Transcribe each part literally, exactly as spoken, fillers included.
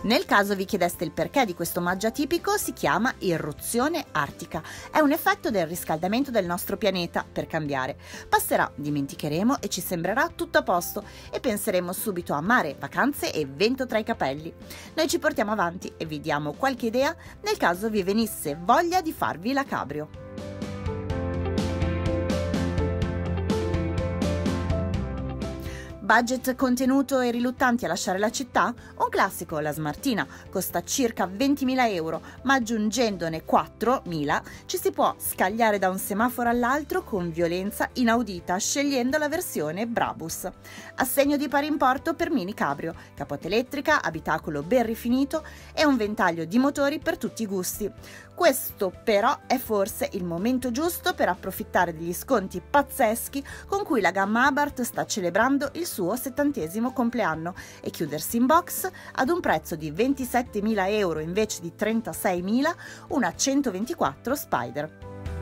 Nel caso vi chiedeste il perché di questo omaggio atipico, si chiama irruzione artica. È un effetto del riscaldamento del nostro pianeta, per cambiare. Passerà, dimenticheremo e ci sembrerà tutto a posto e penseremo subito a mare, vacanze e vento tra i capelli. Noi ci portiamo avanti e vi diamo qualche idea nel caso vi venisse voglia di farvi la cabrio. Budget contenuto e riluttanti a lasciare la città? Un classico, la Smartina, costa circa ventimila euro, ma aggiungendone quattromila ci si può scagliare da un semaforo all'altro con violenza inaudita, scegliendo la versione Brabus. Assegno di pari importo per mini cabrio, capote elettrica, abitacolo ben rifinito e un ventaglio di motori per tutti i gusti. Questo però è forse il momento giusto per approfittare degli sconti pazzeschi con cui la gamma Abarth sta celebrando il suo settantesimo compleanno e chiudersi in box ad un prezzo di ventisettemila euro invece di trentaseimila una centoventiquattro Spider.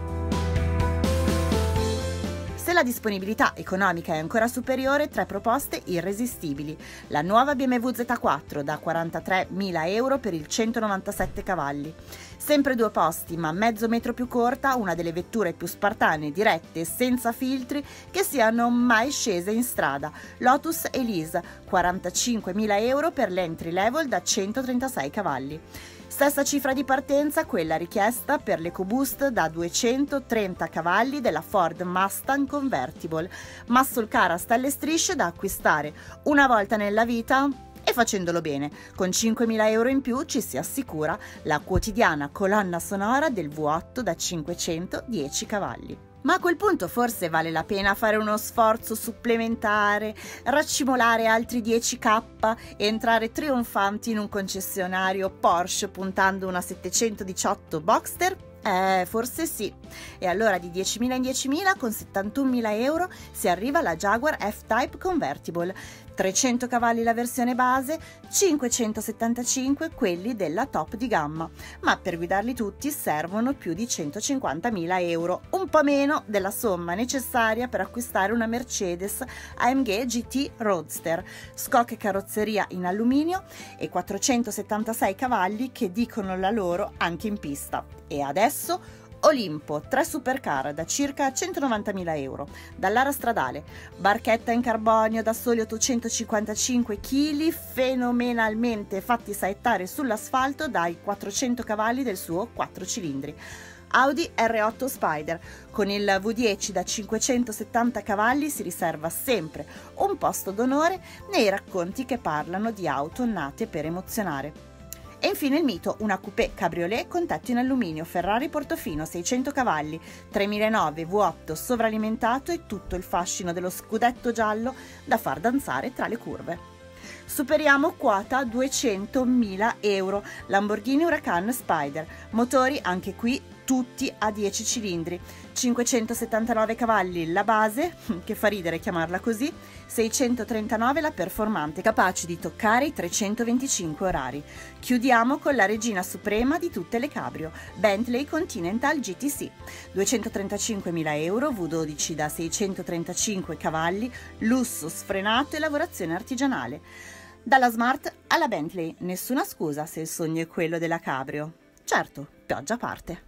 Se la disponibilità economica è ancora superiore, tre proposte irresistibili. La nuova B M W Z quattro da quarantatremila euro per il centonovantasette cavalli. Sempre due posti, ma mezzo metro più corta, una delle vetture più spartane, dirette e senza filtri che siano mai scese in strada. Lotus Elise, quarantacinquemila euro per l'entry level da centotrentasei cavalli. Stessa cifra di partenza quella richiesta per l'EcoBoost da duecentotrenta cavalli della Ford Mustang Convertible, muscle car a stelle e strisce da acquistare una volta nella vita e facendolo bene. Con cinquemila euro in più ci si assicura la quotidiana colonna sonora del V otto da cinquecentodieci cavalli. Ma a quel punto forse vale la pena fare uno sforzo supplementare, raccimolare altri dieci K e entrare trionfanti in un concessionario Porsche puntando una settecentodiciotto Boxster? Eh, forse sì. E allora di diecimila in diecimila con settantunomila euro si arriva alla Jaguar F-Type Convertible, trecento cavalli la versione base, cinquecentosettantacinque quelli della top di gamma, ma per guidarli tutti servono più di centocinquantamila euro, un po' meno della somma necessaria per acquistare una Mercedes A M G G T Roadster, scocca e carrozzeria in alluminio e quattrocentosettantasei cavalli che dicono la loro anche in pista. E adesso Olimpo, tre supercar da circa centonovantamila euro, dall'ara stradale, barchetta in carbonio da soli ottocentocinquantacinque chili, fenomenalmente fatti saettare sull'asfalto dai quattrocento cavalli del suo quattro cilindri. Audi R otto Spider, con il V dieci da cinquecentosettanta cavalli si riserva sempre un posto d'onore nei racconti che parlano di auto nate per emozionare. E infine il mito, una coupé cabriolet con tetto in alluminio Ferrari Portofino seicento cavalli, tremilanove V otto sovralimentato e tutto il fascino dello scudetto giallo da far danzare tra le curve. Superiamo quota duecentomila euro, Lamborghini Huracan Spider, motori anche qui tutti a dieci cilindri, cinquecentosettantanove cavalli la base, che fa ridere chiamarla così, seicentotrentanove la performante, capace di toccare i trecentoventicinque orari. Chiudiamo con la regina suprema di tutte le cabrio, Bentley Continental G T C, duecentotrentacinquemila euro, V dodici da seicentotrentacinque cavalli, lusso sfrenato e lavorazione artigianale. Dalla Smart alla Bentley, nessuna scusa se il sogno è quello della cabrio. Certo, pioggia a parte.